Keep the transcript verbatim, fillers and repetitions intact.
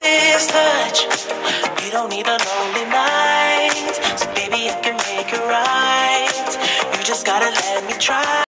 This touch, you don't need a lonely night. So baby, I can make it right. You just gotta let me try.